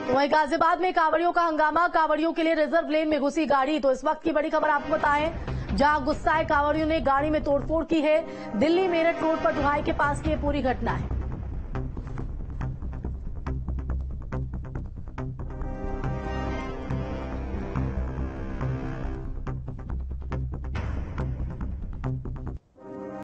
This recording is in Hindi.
तो वहीं गाजियाबाद में कांवड़ियों का हंगामा, कांवड़ियों के लिए रिजर्व लेन में घुसी गाड़ी। तो इस वक्त की बड़ी खबर आपको बताएं, जहां गुस्साए कांवड़ियों ने गाड़ी में तोड़फोड़ की है। दिल्ली मेरठ रोड पर ढुलाई के पास की ये पूरी घटना है।